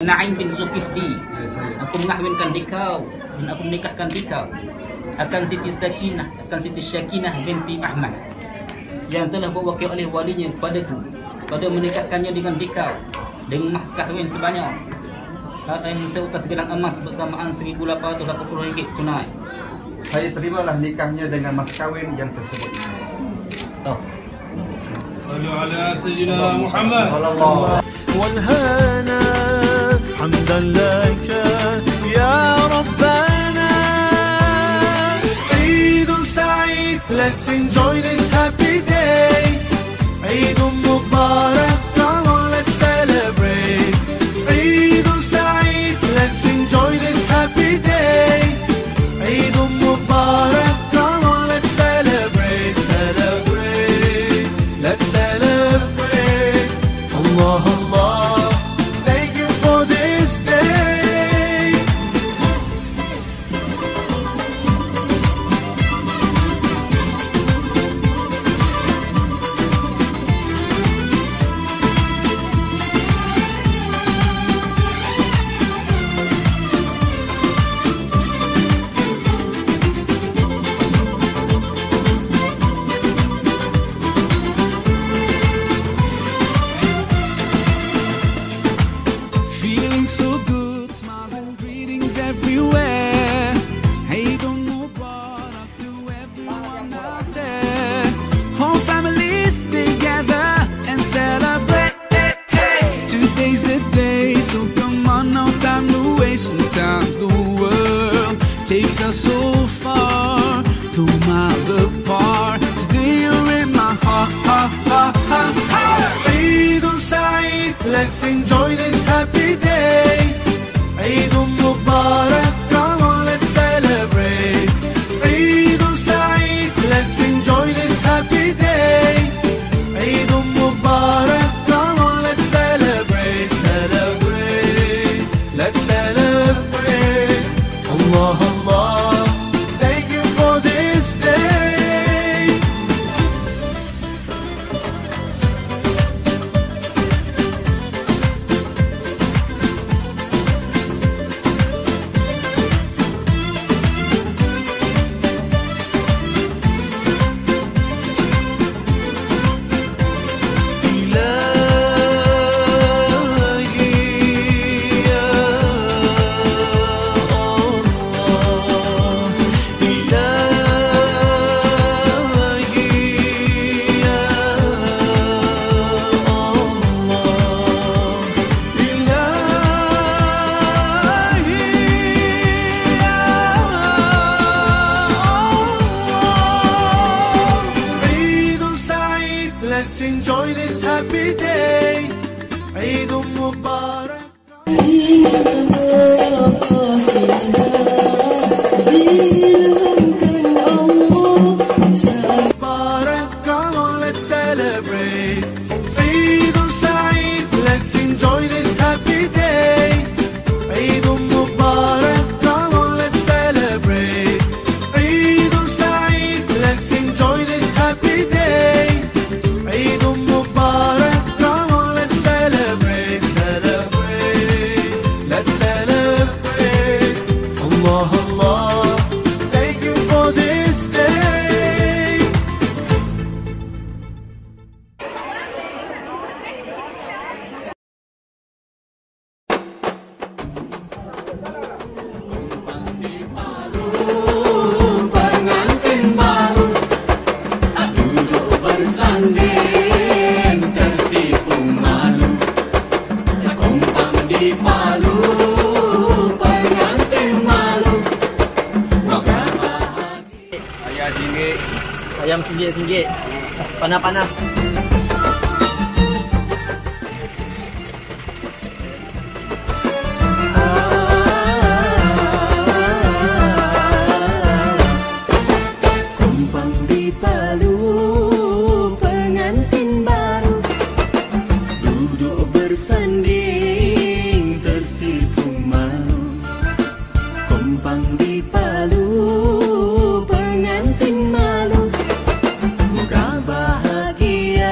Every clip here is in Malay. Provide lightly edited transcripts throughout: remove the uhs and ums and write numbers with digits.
Naim bin Zulkifli, aku mengahwinkan dikau dan aku menikahkan dikau akan Siti Sakinah, akan Siti Syakinah binti Ahmad yang telah berwakil oleh walinya kepadaku pada menikahkannya dengan dikau dengan mas kahwin sebanyak seutas gelang emas bersamaan RM1,880 tunai. Saya terimalah nikahnya dengan mas kahwin yang tersebut. Sallu ala sayyidina Muhammad. والهنا حمدا لك يا ربنا. عيد سعيد, let's enjoy this happy day. عيد مبارك, come on let's celebrate. عيد سعيد, let's enjoy this happy day. عيد مبارك, come on let's celebrate. Celebrate, let's celebrate. Allah Allah, thank you for this day. Feeling so good, smiles and greetings everywhere. Hey, don't Mubarak to everyone out there. Whole families together and celebrate. Today's the day, so come on, no time to waste. Sometimes the world takes us so far, though miles apart. Today you're in my heart. Eid Saeed, let's enjoy this happy day. Eid Mubarak, come on let's celebrate. Eid Saeed, let's enjoy this happy day. Eid Mubarak, come on let's celebrate. Celebrate, let's celebrate. Allah Allah, thank you for this day. Let's enjoy this happy day. Eid Mubarak. Mubarak, come on, let's celebrate. Eid Saeed, let's enjoy this happy day. Eid Mubarak, come on, let's celebrate. Eid Saeed, let's enjoy this happy day. Eid Mubarak, come on, let's celebrate. Celebrate, let's celebrate. Allah Allah, thank you for this day. Pengantin baru duduk bersanding tersipu malu. Kompang di Palu, pengantin malu. Ayam RM1. Ayam RM1. Panas-panas. Kompang di Palu, pengantin baru duduk bersanding tersipu malu. Kompang di Palu, pengantin malu. Moga bahagia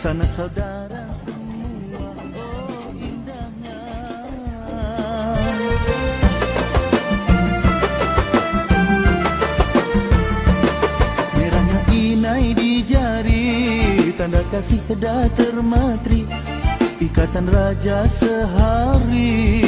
sanak saudara semua, oh indahnya. Merahnya inai di jari, tanda kasih dah termatri, ikatan raja sehari.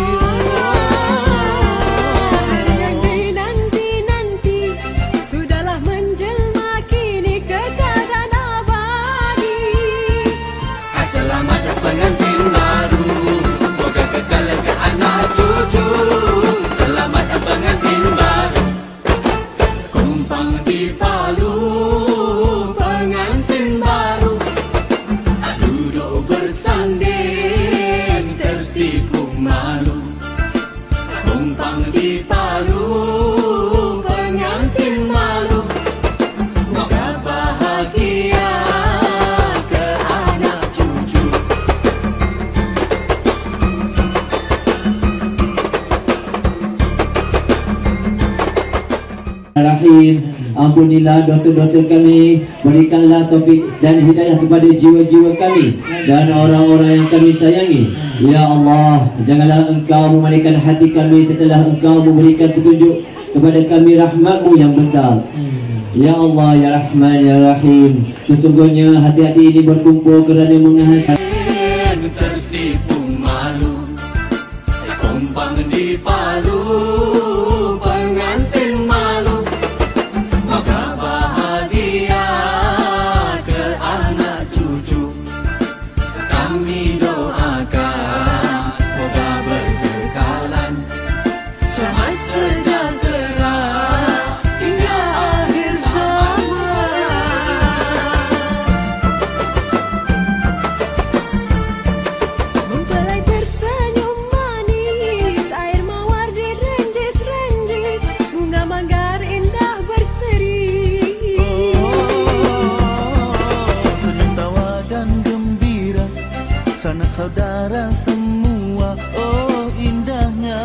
Rahim, ampunilah dosa-dosa kami, berikanlah taufik dan hidayah kepada jiwa-jiwa kami dan orang-orang yang kami sayangi. Ya Allah, janganlah Engkau memalingkan hati kami setelah Engkau memberikan petunjuk kepada kami rahmat-Mu yang besar. Ya Allah, Ya Rahman, Ya Rahim, sesungguhnya hati-hati ini berkumpul kerana mengasihi. Tersipu malu, kumpang di Palu, pengantin malu, maka bahagia ke anak cucu. Kami doakan moga berkekalan, selamat sejahtera hingga akhir zaman. Mempelai tersenyum manis, air mawar direnjis-renjis, bunga manggar indah berseri. Senyum tawa dan gembira, sanak saudara semua, oh indahnya.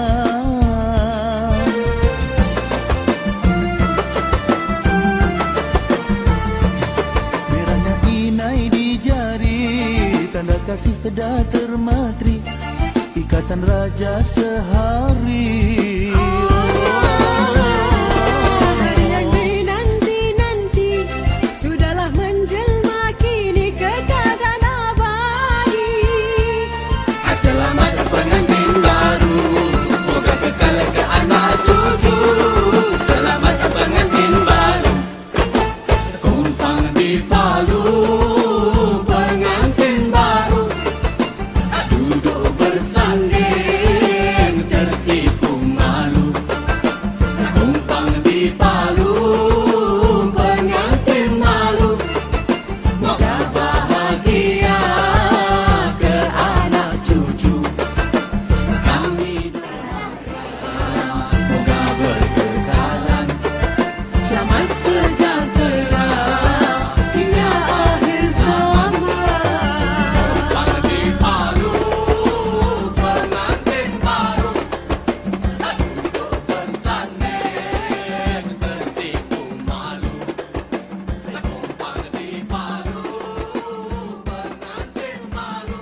Merahnya inai di jari, tanda kasih dah termatri, ikatan raja sehari. Hari yang dinanti-nanti sudahlah menjelma kini kekatan abadi. Selamat pengantin baru, moga kekal ke anak cucu. Selamat pengantin baru, kumpang di Palu, pengantin baru duduk bersanding tersipu malu. Kumpang di Palu, pengantin malu, moga bahagia ke anak cucu. Kami moga berkekalan, selamat sejahtera hingga akhir zaman. Kumpang di Palu, pengantin baru duduk bersanding tersipu malu. Kumpang di Palu, pengantin malu.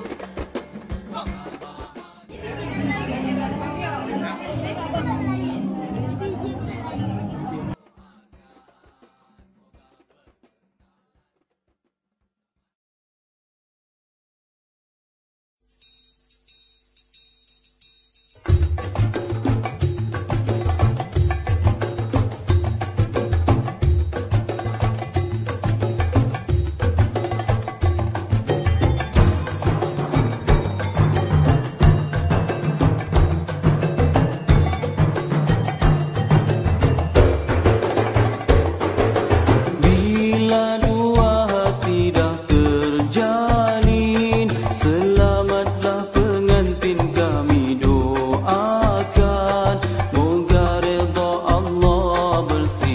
Bila dua hati dah terjalin, selamatlah pengantin kami doakan. Moga redha Allah bersih